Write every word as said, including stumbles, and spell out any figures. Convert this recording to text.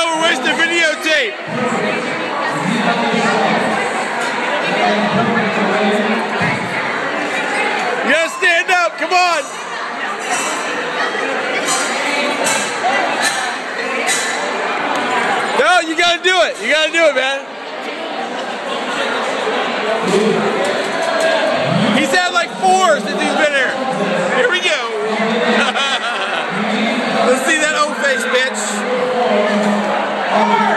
we're wasting videotape. You gotta stand up, come on. No, you gotta do it. You gotta do it, man. He's had like four since he's been here. Here we go. Let's see that old face, bitch.